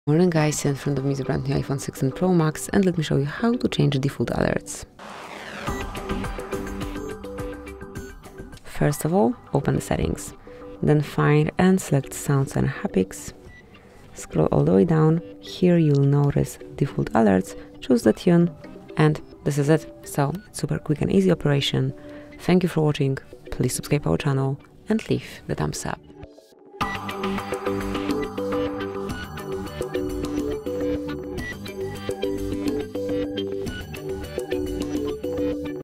Morning guys, in front of me is a brand new iPhone 16 Pro Max, and let me show you how to change default alerts. First of all, open the settings, then find and select sounds and haptics. Scroll all the way down. Here you'll notice default alerts, choose the tune, and this is it. So it's super quick and easy operation. Thank you for watching. Please subscribe our channel and leave the thumbs up.